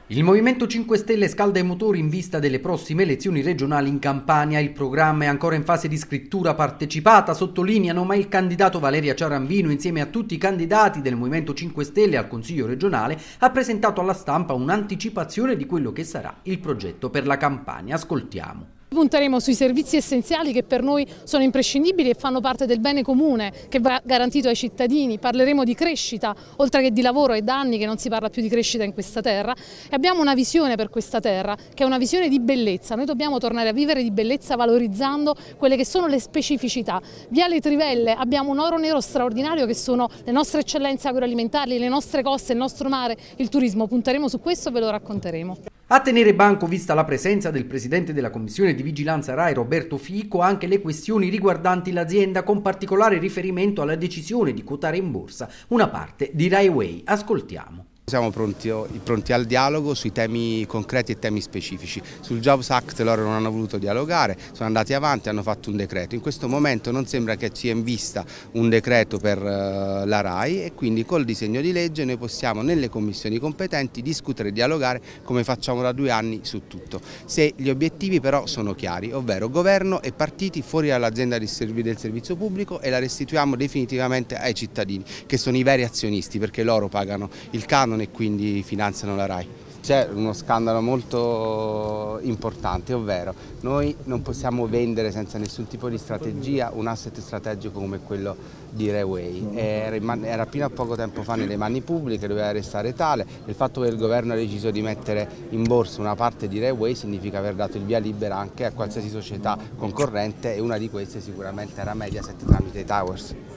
Il Movimento 5 Stelle scalda i motori in vista delle prossime elezioni regionali in Campania. Il programma è ancora in fase di scrittura partecipata, sottolineano, ma il candidato Valeria Ciarambino, insieme a tutti i candidati del Movimento 5 Stelle al Consiglio regionale, ha presentato alla stampa un'anticipazione di quello che sarà il progetto per la Campania. Ascoltiamo. Punteremo sui servizi essenziali che per noi sono imprescindibili e fanno parte del bene comune che va garantito ai cittadini. Parleremo di crescita, oltre che di lavoro. È da anni che non si parla più di crescita in questa terra e abbiamo una visione per questa terra che è una visione di bellezza. Noi dobbiamo tornare a vivere di bellezza valorizzando quelle che sono le specificità. Viale Trivelle abbiamo un oro nero straordinario che sono le nostre eccellenze agroalimentari, le nostre coste, il nostro mare, il turismo. Punteremo su questo e ve lo racconteremo. A tenere banco, vista la presenza del presidente della Commissione di Vigilanza RAI Roberto Fico, anche le questioni riguardanti l'azienda, con particolare riferimento alla decisione di quotare in borsa una parte di Rai Way. Ascoltiamo. Siamo pronti al dialogo sui temi concreti e temi specifici. Sul Jobs Act loro non hanno voluto dialogare, sono andati avanti, hanno fatto un decreto. In questo momento non sembra che sia in vista un decreto per la RAI e quindi col disegno di legge noi possiamo nelle commissioni competenti discutere e dialogare come facciamo da 2 anni su tutto. Se gli obiettivi però sono chiari, ovvero governo e partiti fuori dall'azienda del servizio pubblico e la restituiamo definitivamente ai cittadini, che sono i veri azionisti perché loro pagano il canone e quindi finanziano la RAI. C'è uno scandalo molto importante, ovvero noi non possiamo vendere senza nessun tipo di strategia un asset strategico come quello di Rai Way. Era fino a poco tempo fa nelle mani pubbliche, doveva restare tale. Il fatto che il governo ha deciso di mettere in borsa una parte di Rai Way significa aver dato il via libera anche a qualsiasi società concorrente e una di queste sicuramente era Mediaset tramite i Towers.